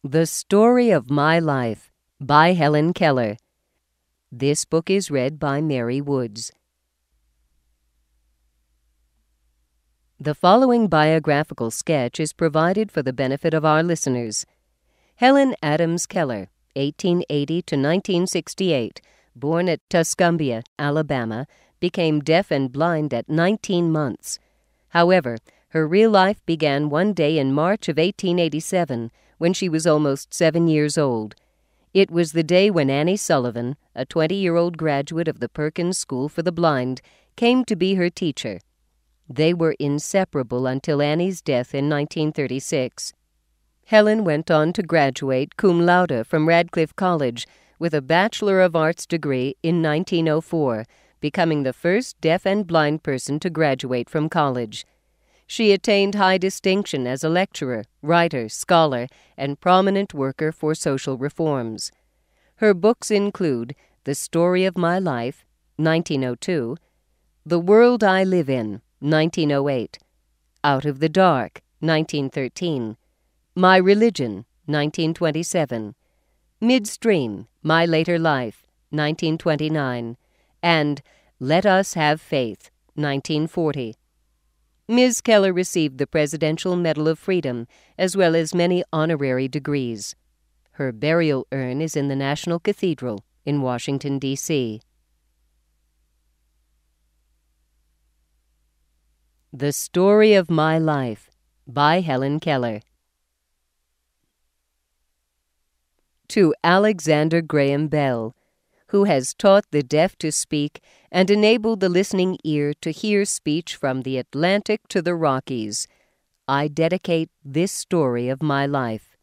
The Story of My Life by Helen Keller. This book is read by Mary Woods. The following biographical sketch is provided for the benefit of our listeners. Helen Adams Keller, 1880 to 1968, born at Tuscumbia, Alabama, became deaf and blind at 19 months. However, her real life began one day in March of 1887, when she was almost 7 years old. It was the day when Ann Sullivan, a 20-year-old graduate of the Perkins School for the Blind, came to be her teacher. They were inseparable until Annie's death in 1936. Helen went on to graduate cum laude from Radcliffe College with a Bachelor of Arts degree in 1904, becoming the first deaf and blind person to graduate from college. She attained high distinction as a lecturer, writer, scholar, and prominent worker for social reforms. Her books include The Story of My Life, 1902, The World I Live In, 1908, Out of the Dark, 1913, My Religion, 1927, Midstream, My Later Life, 1929, and Let Us Have Faith, 1940. Ms. Keller received the Presidential Medal of Freedom, as well as many honorary degrees. Her burial urn is in the National Cathedral in Washington, D.C. The Story of My Life by Helen Keller. To Alexander Graham Bell, who has taught the deaf to speak and enabled the listening ear to hear speech from the Atlantic to the Rockies, I dedicate this story of my life.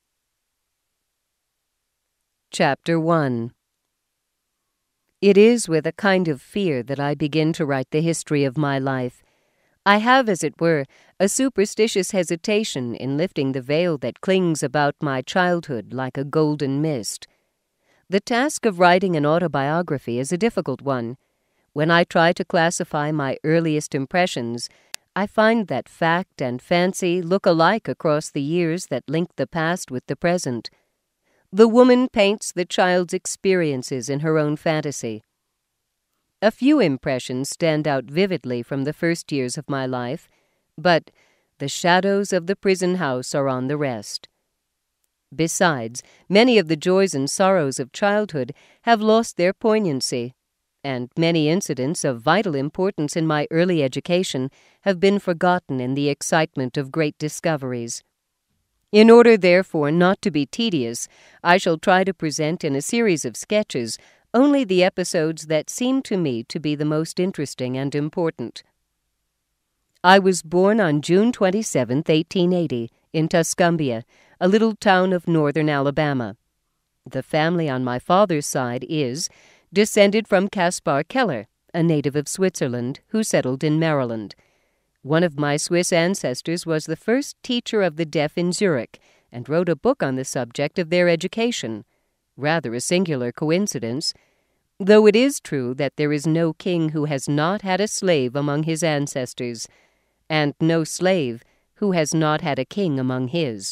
Chapter 1. It is with a kind of fear that I begin to write the history of my life. I have, as it were, a superstitious hesitation in lifting the veil that clings about my childhood like a golden mist. The task of writing an autobiography is a difficult one. When I try to classify my earliest impressions, I find that fact and fancy look alike across the years that link the past with the present. The woman paints the child's experiences in her own fantasy. A few impressions stand out vividly from the first years of my life, but the shadows of the prison house are on the rest. Besides, many of the joys and sorrows of childhood have lost their poignancy, and many incidents of vital importance in my early education have been forgotten in the excitement of great discoveries. In order, therefore, not to be tedious, I shall try to present in a series of sketches only the episodes that seem to me to be the most interesting and important. I was born on June 27, 1880, in Tuscumbia, a little town of northern Alabama. The family on my father's side is descended from Caspar Keller, a native of Switzerland, who settled in Maryland. One of my Swiss ancestors was the first teacher of the deaf in Zurich, and wrote a book on the subject of their education. Rather a singular coincidence, though it is true that there is no king who has not had a slave among his ancestors, and no slave who has not had a king among his.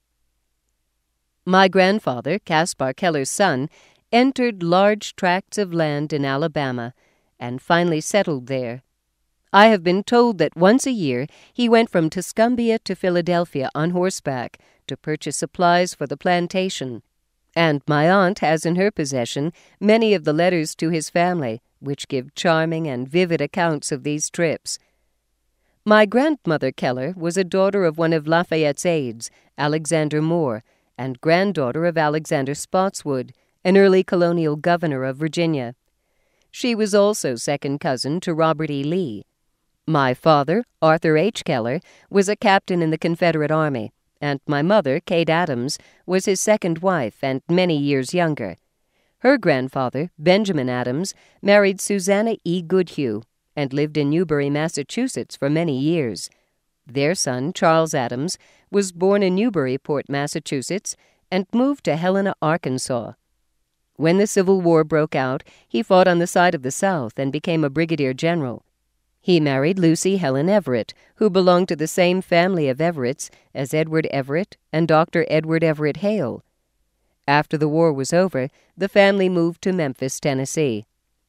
My grandfather, Caspar Keller's son, entered large tracts of land in Alabama and finally settled there. I have been told that once a year he went from Tuscumbia to Philadelphia on horseback to purchase supplies for the plantation, and my aunt has in her possession many of the letters to his family, which give charming and vivid accounts of these trips. My grandmother Keller was a daughter of one of Lafayette's aides, Alexander Moore, and granddaughter of Alexander Spotswood, an early colonial governor of Virginia. She was also second cousin to Robert E. Lee. My father, Arthur H. Keller, was a captain in the Confederate Army, and my mother, Kate Adams, was his second wife and many years younger. Her grandfather, Benjamin Adams, married Susanna E. Goodhue and lived in Newbury, Massachusetts for many years. Their son, Charles Adams, was born in Newburyport, Massachusetts, and moved to Helena, Arkansas. When the Civil War broke out, he fought on the side of the South and became a brigadier general. He married Lucy Helen Everett, who belonged to the same family of Everetts as Edward Everett and Dr. Edward Everett Hale. After the war was over, the family moved to Memphis, Tennessee.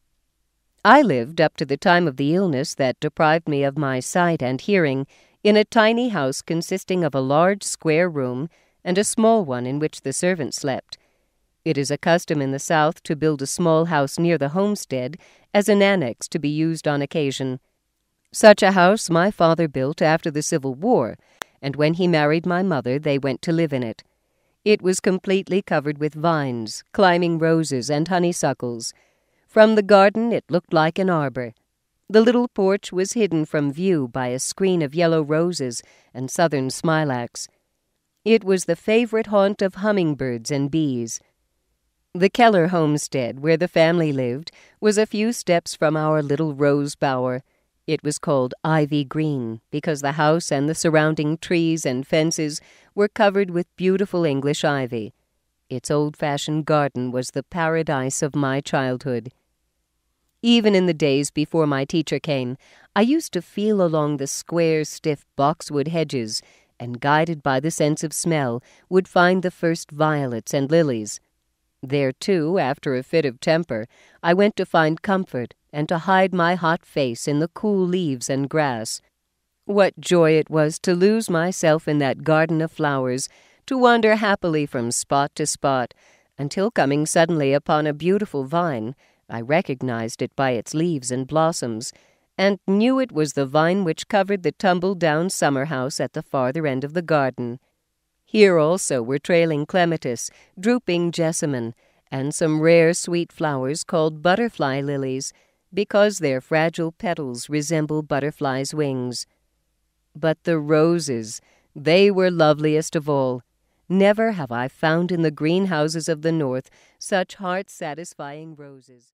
I lived up to the time of the illness that deprived me of my sight and hearing in a tiny house consisting of a large square room and a small one in which the servants slept. It is a custom in the South to build a small house near the homestead as an annex to be used on occasion. Such a house my father built after the Civil War, and when he married my mother they went to live in it. It was completely covered with vines, climbing roses, and honeysuckles. From the garden it looked like an arbor. The little porch was hidden from view by a screen of yellow roses and southern smilax. It was the favorite haunt of hummingbirds and bees. The Keller homestead, where the family lived, was a few steps from our little rose bower. It was called Ivy Green because the house and the surrounding trees and fences were covered with beautiful English ivy. Its old-fashioned garden was the paradise of my childhood. Even in the days before my teacher came, I used to feel along the square, stiff boxwood hedges, and guided by the sense of smell, would find the first violets and lilies. There, too, after a fit of temper, I went to find comfort and to hide my hot face in the cool leaves and grass. What joy it was to lose myself in that garden of flowers, to wander happily from spot to spot, until coming suddenly upon a beautiful vine, I recognized it by its leaves and blossoms, and knew it was the vine which covered the tumble-down summer-house at the farther end of the garden. Here also were trailing clematis, drooping jessamine, and some rare sweet flowers called butterfly lilies, because their fragile petals resemble butterflies' wings. But the roses, they were loveliest of all. Never have I found in the greenhouses of the North such heart-satisfying roses.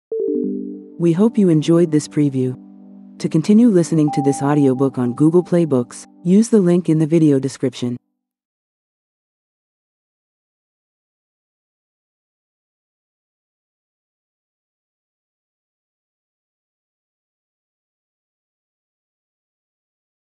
We hope you enjoyed this preview. To continue listening to this audiobook on Google Play Books, use the link in the video description.